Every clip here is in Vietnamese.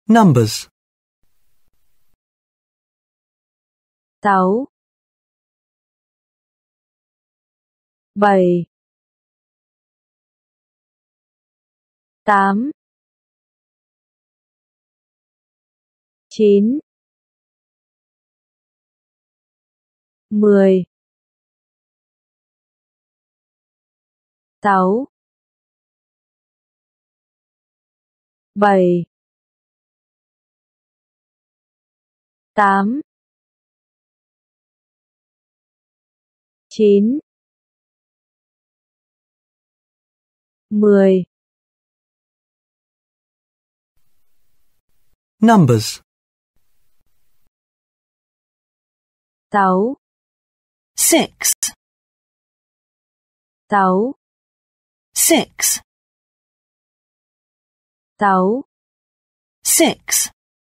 Numbers. 6 7 8 9 10 6 7 8 9 10 Numbers. 6 6 6 6 6 6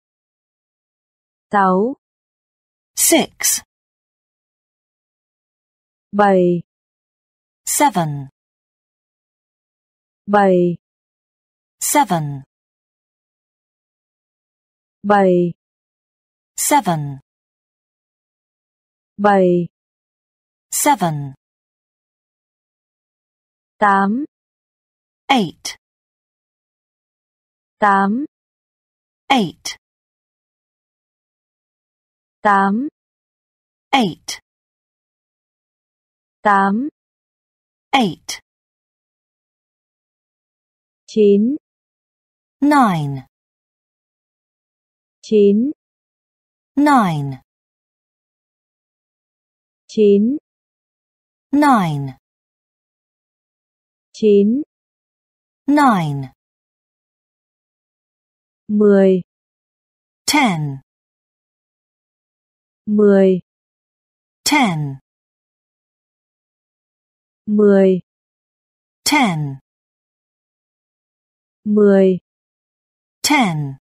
6 6 7 7 7 7 7 7 7 7 8 8 8 8 8 8 8 8 9 9 9 9 9 9 9 9 10 10 10 10 10 10 10 10